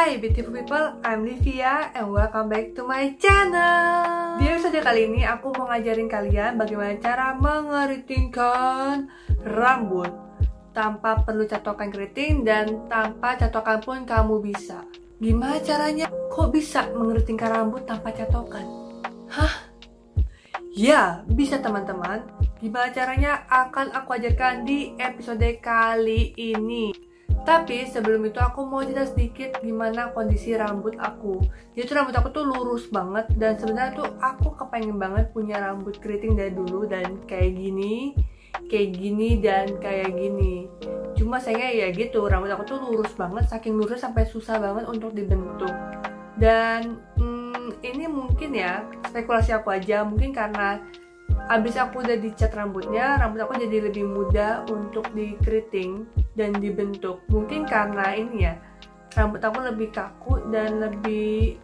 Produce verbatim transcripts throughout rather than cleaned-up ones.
Hai beautiful people, I'm Livia and welcome back to my channel. Di episode kali ini aku mau ngajarin kalian bagaimana cara mengeritingkan rambut tanpa perlu catokan keriting dan tanpa catokan pun kamu bisa. Gimana caranya? Kok bisa mengeritingkan rambut tanpa catokan? Hah? Ya, bisa teman-teman. Gimana caranya akan aku ajarkan di episode kali ini. Tapi sebelum itu aku mau cerita sedikit gimana kondisi rambut aku. Jadi tuh rambut aku tuh lurus banget dan sebenarnya tuh aku kepengen banget punya rambut keriting dari dulu dan kayak gini, kayak gini dan kayak gini. Cuma sayangnya ya gitu, rambut aku tuh lurus banget, saking lurus sampai susah banget untuk dibentuk. Dan hmm, ini mungkin ya spekulasi aku aja, mungkin karena abis aku udah dicat rambutnya, rambut aku jadi lebih mudah untuk dikeriting dan dibentuk. Mungkin karena ini ya, rambut aku lebih kaku dan lebih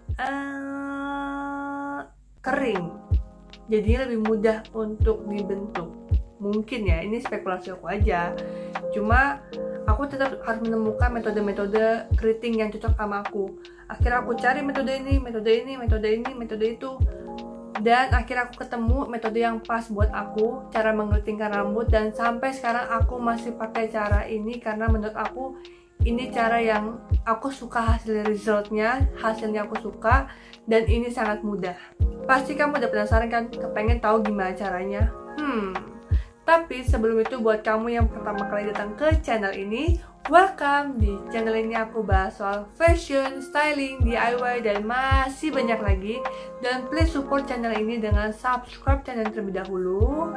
uh, kering, jadi lebih mudah untuk dibentuk. Mungkin ya, ini spekulasi aku aja. Cuma aku tetap harus menemukan metode-metode keriting yang cocok sama aku. Akhirnya aku cari metode ini, metode ini, metode ini, metode itu. Dan akhirnya aku ketemu metode yang pas buat aku, cara mengeritingkan rambut, dan sampai sekarang aku masih pakai cara ini karena menurut aku ini cara yang aku suka hasil resultnya, hasilnya aku suka, dan ini sangat mudah. Pasti kamu udah penasaran kan, kepengen tahu gimana caranya? Hmm, tapi sebelum itu buat kamu yang pertama kali datang ke channel ini, welcome. Di channel ini aku bahas soal fashion, styling, D I Y, dan masih banyak lagi. Dan please support channel ini dengan subscribe channel terlebih dahulu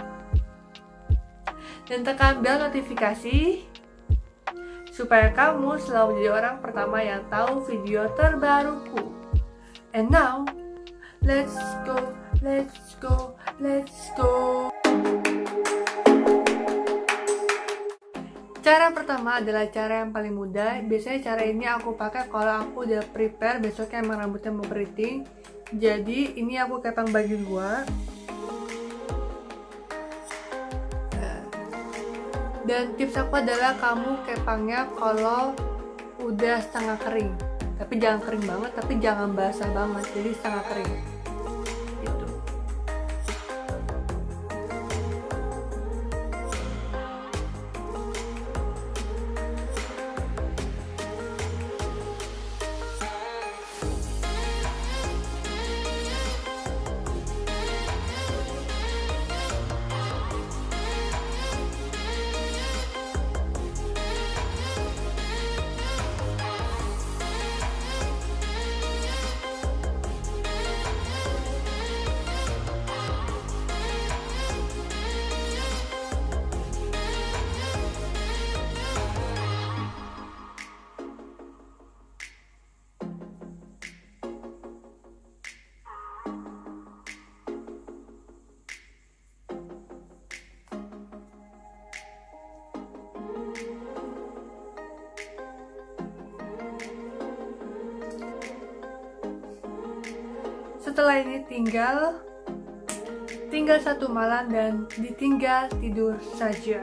dan tekan bel notifikasi supaya kamu selalu menjadi orang pertama yang tahu video terbaruku. And now, let's go, let's go, let's go. Cara pertama adalah cara yang paling mudah. Biasanya cara ini aku pakai kalau aku udah prepare besoknya emang rambutnya mau keriting. Jadi ini aku kepang bagi dua. Dan tips aku adalah kamu kepangnya kalau udah setengah kering. Tapi jangan kering banget, tapi jangan basah banget. Jadi setengah kering. Gitu. Setelah ini tinggal tinggal satu malam dan ditinggal tidur saja.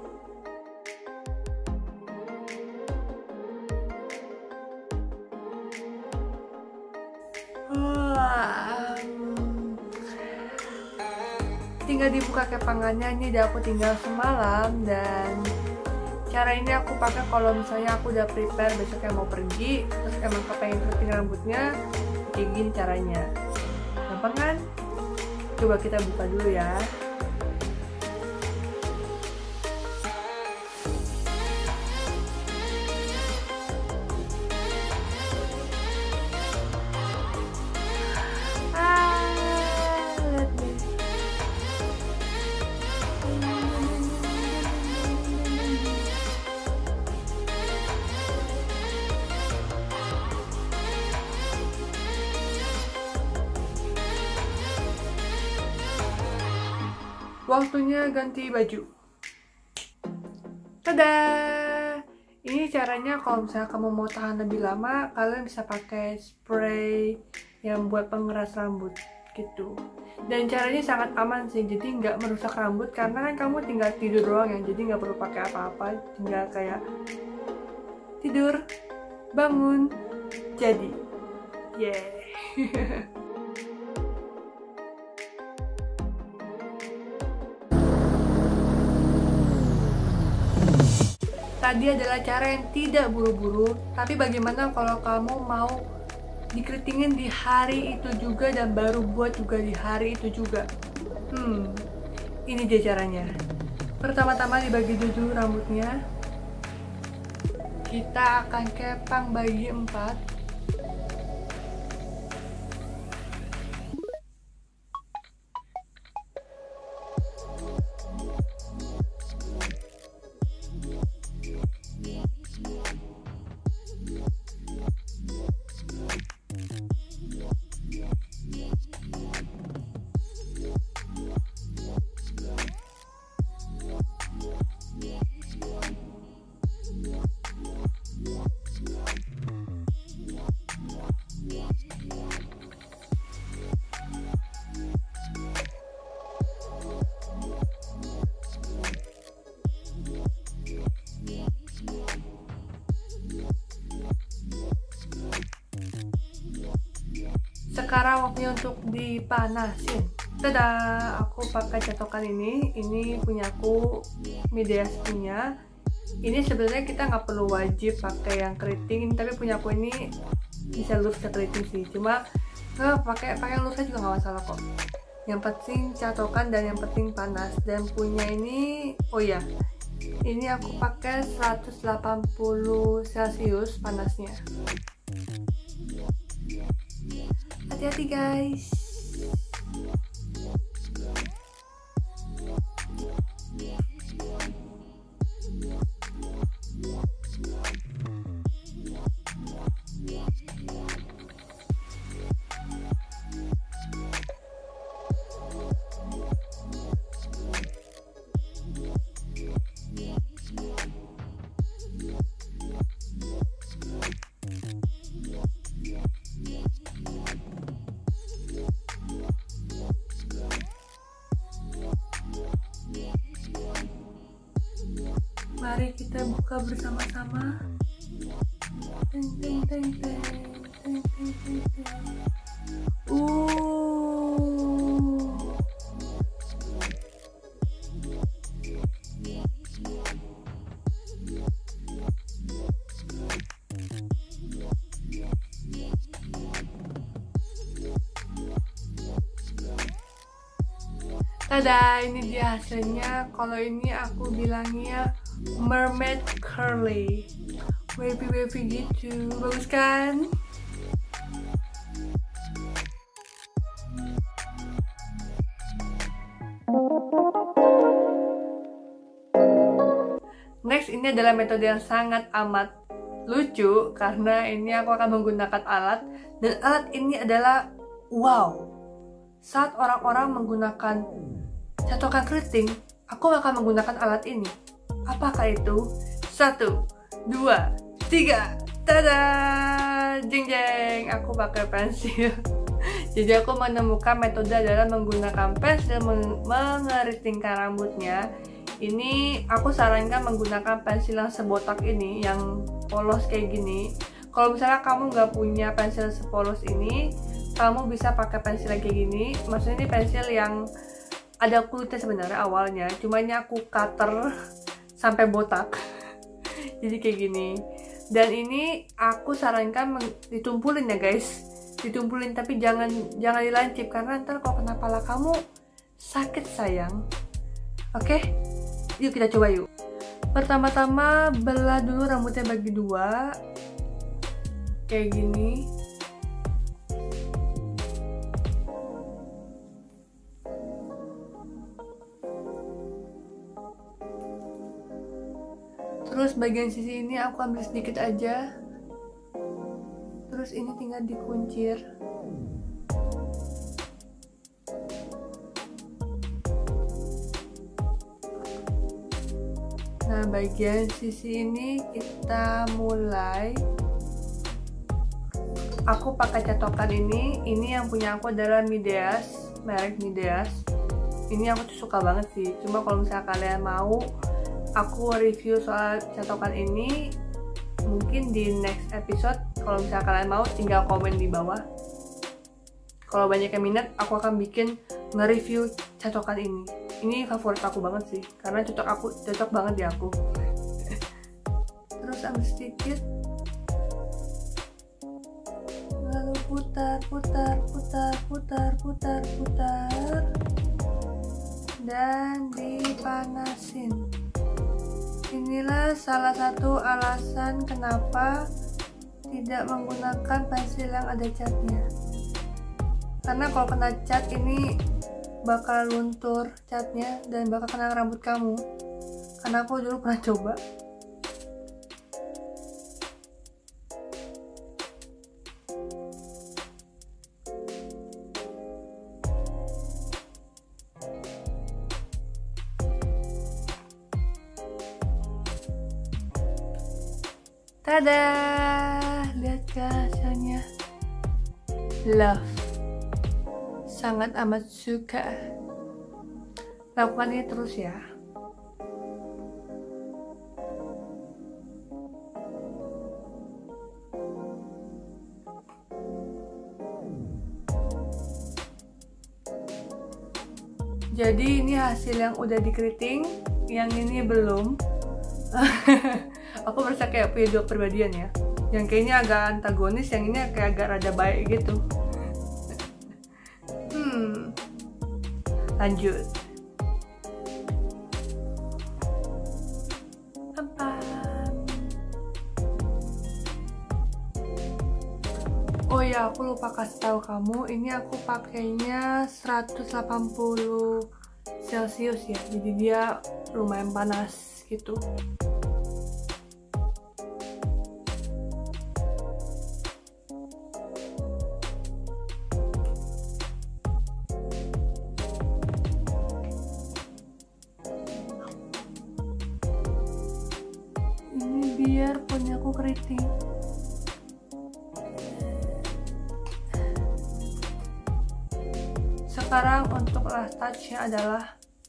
Tinggal dibuka kepangannya. Ini udah aku tinggal semalam dan cara ini aku pakai kalau misalnya aku udah prepare besoknya mau pergi, terus emang kepengen keriting rambutnya, kayak gini caranya. Gampang kan? Coba kita buka dulu ya. Waktunya ganti baju. Tada! Ini caranya kalau misalnya kamu mau tahan lebih lama, kalian bisa pakai spray yang buat pengeras rambut gitu. Dan caranya sangat aman sih, jadi nggak merusak rambut karena kan kamu tinggal tidur doang ya, jadi nggak perlu pakai apa-apa, tinggal kayak tidur bangun, jadi. Yeah. Tadi adalah cara yang tidak buru-buru, tapi bagaimana kalau kamu mau dikeritingin di hari itu juga dan baru buat juga di hari itu juga? Hmm, ini dia caranya. Pertama-tama dibagi tujuh rambutnya. Kita akan kepang bagi empat. Sekarang waktunya untuk dipanasin. Tada, aku pakai catokan ini. Ini punya aku, Mideas punya. Ini sebenarnya kita nggak perlu wajib pakai yang keriting, tapi punya aku ini bisa lurus ke keriting sih. Cuma nggak pakai pakai lurusnya juga nggak masalah kok. Yang penting catokan dan yang penting panas. Dan punya ini, oh ya, ini aku pakai seratus delapan puluh celcius panasnya. Hati-hati guys. Mari kita buka bersama-sama. Teng teng teng teng teng teng teng teng. Uh. Tada, ini dia hasilnya. Kalau ini aku bilangnya mermaid curly, wavy wavy gitu, bagus kan? Next, ini adalah metode yang sangat amat lucu karena ini aku akan menggunakan alat, dan alat ini adalah wow. Saat orang-orang menggunakan catokan keriting, aku akan menggunakan alat ini. Apakah itu? Satu, dua, tiga. Tada! Jeng jeng. Aku pakai pensil. Jadi aku menemukan metode adalah menggunakan pensil meng mengeritingkan rambutnya. Ini aku sarankan menggunakan pensil yang sebotak ini, yang polos kayak gini. Kalau misalnya kamu nggak punya pensil sepolos ini, kamu bisa pakai pensil kayak gini. Maksudnya ini pensil yang ada kulitnya sebenarnya awalnya, cuma ini aku cutter sampai botak. Jadi kayak gini. Dan ini aku sarankan ditumpulin ya guys, ditumpulin, tapi jangan jangan dilancip karena ntar kalau kena pala kamu sakit sayang. Oke, yuk kita coba yuk. Pertama-tama belah dulu rambutnya bagi dua, kayak gini. Terus bagian sisi ini aku ambil sedikit aja. Terus ini tinggal dikuncir. Nah, bagian sisi ini kita mulai. Aku pakai catokan ini. Ini yang punya aku adalah Mideas, merek Mideas. Ini aku tuh suka banget sih. Cuma kalau misalnya kalian mau aku review soal catokan ini, mungkin di next episode. Kalau misalnya kalian mau, tinggal komen di bawah. Kalau banyak yang minat, aku akan bikin nge-review catokan ini. Ini favorit aku banget sih, karena cocok aku, cocok banget di aku. Terus ambil sedikit, lalu putar, putar, putar, putar, putar, putar, dan dipanasin. Inilah salah satu alasan kenapa tidak menggunakan pensil yang ada catnya. Karena kalau kena cat ini bakal luntur catnya dan bakal kena rambut kamu. Karena aku dulu pernah coba. Tada, lihat ke hasilnya. Love, sangat amat suka. Lakukan ini terus ya. Jadi ini hasil yang udah dikeriting, yang ini belum. Aku merasa kayak punya dua kepribadian ya. Yang kayaknya agak antagonis, yang ini kayak agak rada baik gitu. Hmm. Lanjut. Apa? Oh ya, aku lupa kasih tahu kamu, ini aku pakainya seratus delapan puluh Celcius ya. Jadi dia lumayan panas gitu. Biar punyaku keriting. Sekarang untuk last touch-nya adalah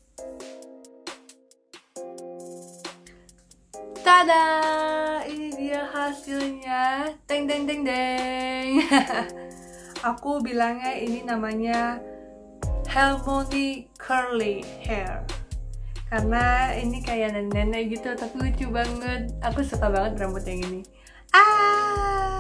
tada! Ini dia hasilnya. Teng teng teng teng. Aku bilangnya ini namanya Harmony Curly Hair. Karena ini kayak nenek-nenek gitu, tapi lucu banget. Aku suka banget rambut yang ini. Ah!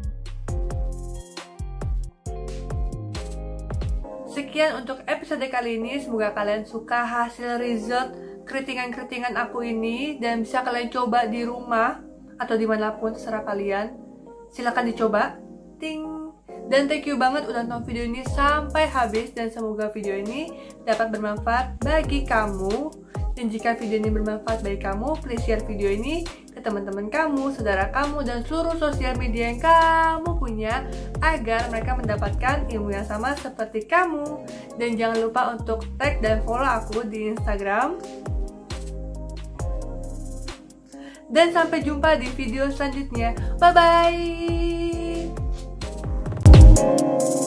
Sekian untuk episode kali ini. Semoga kalian suka hasil result keritingan-keritingan aku ini. Dan bisa kalian coba di rumah atau dimanapun terserah kalian. Silahkan dicoba. Ting! Dan thank you banget udah nonton video ini sampai habis. Dan semoga video ini dapat bermanfaat bagi kamu. Dan jika video ini bermanfaat bagi kamu, please share video ini ke teman-teman kamu, saudara kamu, dan seluruh sosial media yang kamu punya agar mereka mendapatkan ilmu yang sama seperti kamu. Dan jangan lupa untuk tag dan follow aku di Instagram. Dan sampai jumpa di video selanjutnya. Bye-bye!